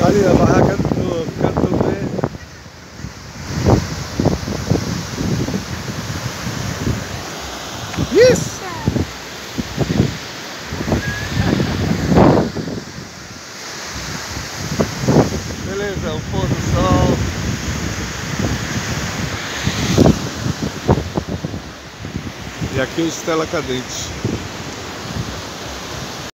Ali a barraca do Canto Verde. Isso! Beleza, o pôr do sol. E aqui o Estela Cadente.